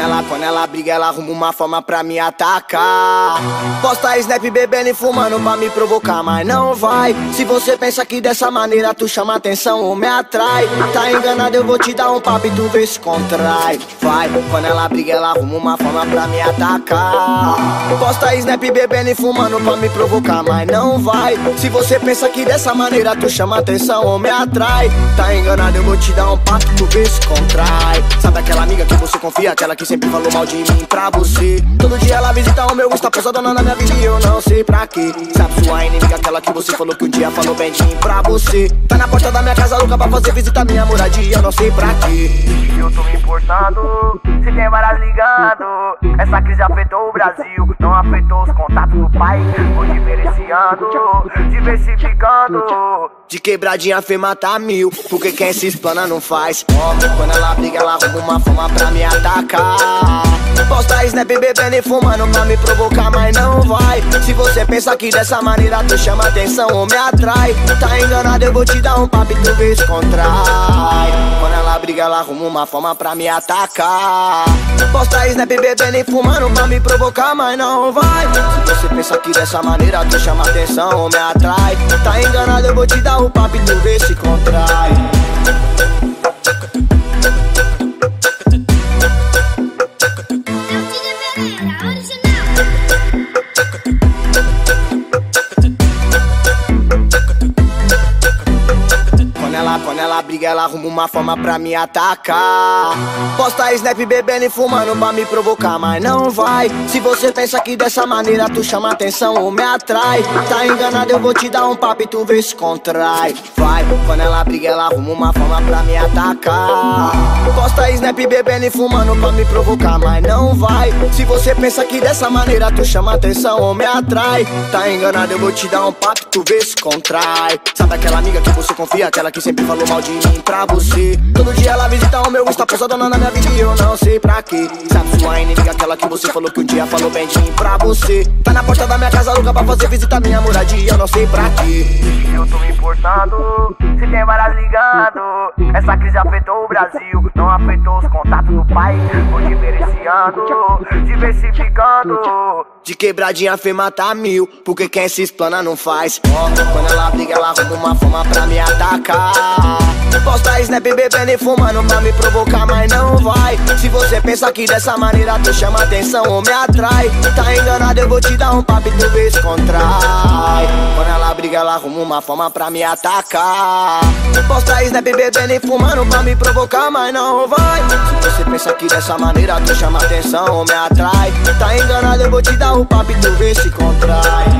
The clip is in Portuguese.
Quando ela briga, ela arruma uma forma pra me atacar. Posta snap bebendo e fumando pra me provocar, mas não vai. Se você pensa que dessa maneira tu chama atenção ou me atrai, tá enganado, eu vou te dar um papo e tu vê se contrai. Vai, quando ela briga, ela arruma uma forma pra me atacar. Posta snap bebendo e fumando pra me provocar, mas não vai. Se você pensa que dessa maneira tu chama atenção ou me atrai, tá enganado, eu vou te dar um papo e tu vê se contrai. Sabe aquela amiga que você confia, aquela que sempre falou mal de mim pra você? Todo dia ela visita o meu Insta, pousadona na minha vida e eu não sei pra quê. Sabe sua inimiga, aquela que você falou que um dia falou bem de mim pra você? Tá na porta da minha casa louca pra fazer visita minha moradia, eu não sei pra quê. Eu tô me importando, se tem várias ligando. Essa crise afetou o Brasil, não afetou os contatos do pai. Vou diferenciando, diversificando. De quebradinha fê mata mil, porque quem se explana não faz. Quando ela briga, ela arruma uma forma pra me atacar. Posta snap bebendo e fumando pra me provocar, mas não vai. Se você pensa que dessa maneira tu chama atenção ou me atrai, tá enganado, eu vou te dar um papo e tu vê se contrai. Quando ela briga, ela arruma uma forma pra me atacar. Posta snap bebendo e fumando pra me provocar, mas não vai. Se você pensa que dessa maneira tu chama atenção ou me atrai, tá enganado, eu vou te dar um papo e tu vê se contrai. Quando ela briga, ela arruma uma forma pra me atacar. Posta snap bebendo e fumando pra me provocar, mas não vai. Se você pensa que dessa maneira tu chama atenção ou me atrai, tá enganado, eu vou te dar um papo e tu vê se contrai. Vai, quando ela briga, ela arruma uma forma pra me atacar. Posta snap bebendo e fumando pra me provocar, mas não vai. Se você pensa que dessa maneira tu chama atenção ou me atrai, tá enganado, eu vou te dar um papo e tu vê se contrai. Sabe aquela amiga que você confia, aquela que sempre falou mal de mim pra você? Todo dia ela visita o meu Insta, pousadona na minha vida e eu não sei pra quê. Sabe sua inimiga, aquela que você falou que um dia falou bem de mim pra você? Tá na porta da minha casa louca pra fazer visita minha moradia, eu não sei pra quê. Eu tô me importando, se tem várias ligando. Essa crise afetou o Brasil, não afetou os contatos do pai. Vou diferenciando, diversificando. De quebradinha fê mata mil, porque quem se explana não faz. Quando ela briga, ela arruma uma forma pra me atacar. Posta snap bebendo e fumando pra me provocar, mas não vai. Se você pensa que dessa maneira tu chama atenção ou me atrai, tá enganado, eu vou te dar um papo e tu vê se contrai. Quando ela briga, ela arruma uma forma pra me atacar. Posta snap bebendo e fumando pra me provocar, mas não vai. Se você pensa que dessa maneira tu chama atenção ou me atrai, tá enganado, eu vou te dar um papo e tu vê se contrai.